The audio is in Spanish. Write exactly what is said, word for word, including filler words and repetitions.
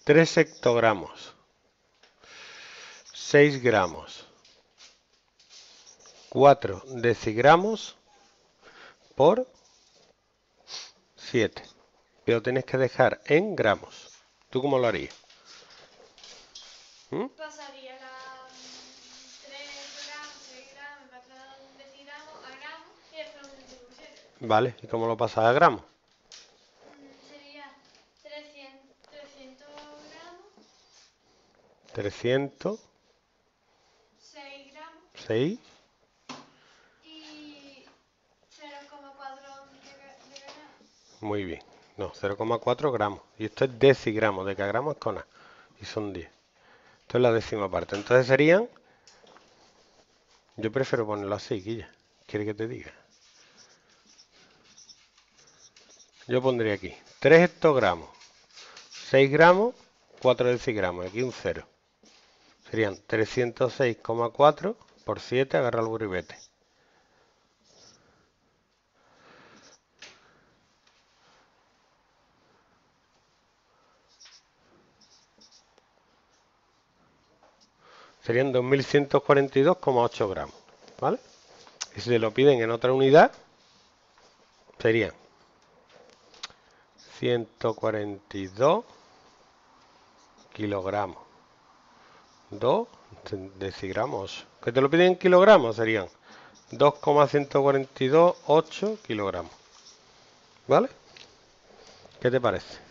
tres hectogramos, seis gramos, cuatro decigramos por siete. Pero tienes que dejar en gramos. ¿Tú cómo lo harías? ¿Mm? Pasaría la tres gramos, seis gramos, cuatro decigramos a gramos y después un multiplicación. Vale, ¿y cómo lo pasas a gramos? Mm, sería trescientos, trescientos gramos, trescientos seis gramos seis. y cero coma cuatro de, de gramos. Muy bien. No, cero coma cuatro gramos. Y esto es decigramos, de que a gramos es con A. Y son diez. Esto es la décima parte. Entonces serían... Yo prefiero ponerlo así, Guilla. ¿Quiere que te diga? Yo pondría aquí tres hectogramos, seis gramos, cuatro decigramos. Aquí un cero. Serían trescientos seis coma cuatro por siete, agarra el burribete. Serían dos mil ciento cuarenta y dos coma ocho gramos. ¿Vale? Y si se lo piden en otra unidad, serían ciento cuarenta y dos kilogramos. dos decigramos. Que te lo piden en kilogramos, serían dos coma ciento cuarenta y dos ocho kilogramos. ¿Vale? ¿Qué te parece?